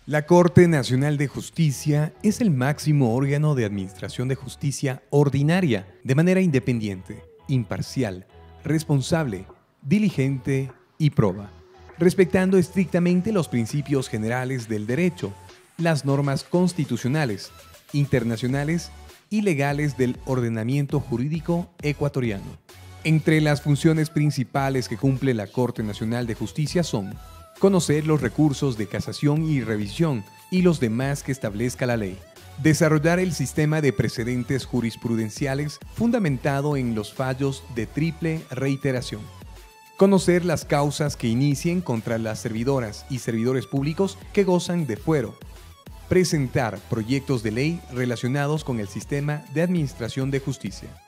La Corte Nacional de Justicia es el máximo órgano de administración de justicia ordinaria, de manera independiente, imparcial, responsable, diligente y proba, respetando estrictamente los principios generales del derecho, las normas constitucionales, internacionales y legales del ordenamiento jurídico ecuatoriano. Entre las funciones principales que cumple la Corte Nacional de Justicia son conocer los recursos de casación y revisión y los demás que establezca la ley. Desarrollar el sistema de precedentes jurisprudenciales fundamentado en los fallos de triple reiteración. Conocer las causas que inicien contra las servidoras y servidores públicos que gozan de fuero. Presentar proyectos de ley relacionados con el sistema de administración de justicia.